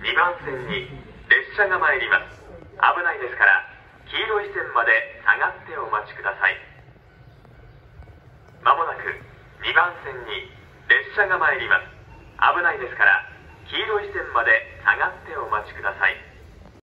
2番線に列車が参ります。危ないですから黄色い線まで下がってお待ちください。まもなく2番線に列車が参ります。危ないですから黄色い線まで下がってお待ちください。